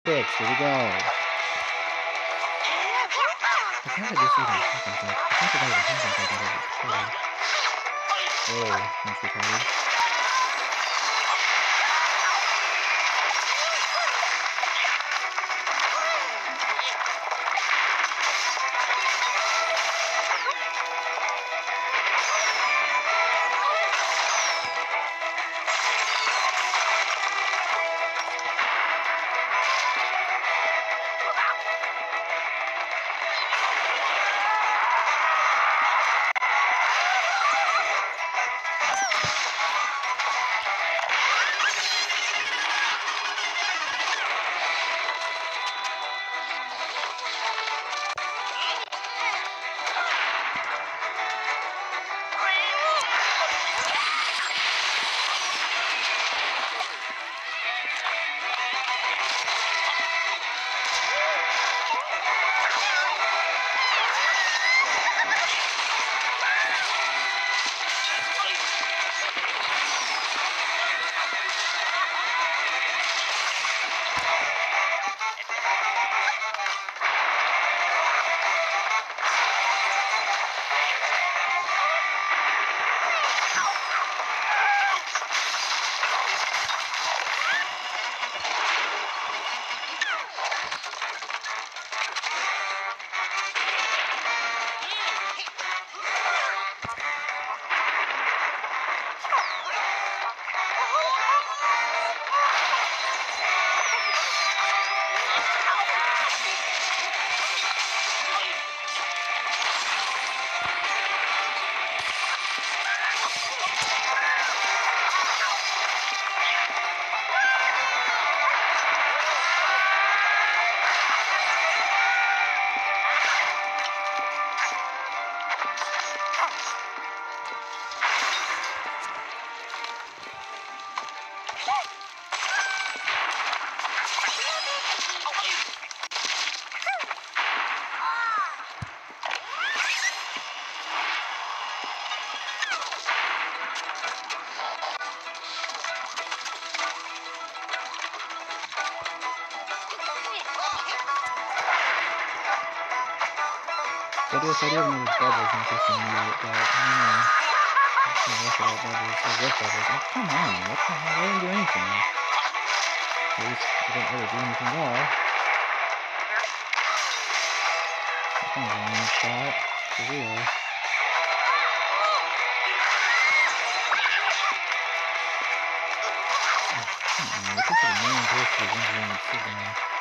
6. Here we go. The fact that this even happens, like, the fact that even happens, like, that is retarded. Oh, that's retarded. This idea of maybe bubbles interesting me, but I don't know. I'm just gonna look at bubbles. So with bubbles. Oh, come on. What the hell? I didn't do anything. At least I didn't really do anything at all. That's kind of a lame shot. For real. Oh, come on. This is a million versus 1 1 6.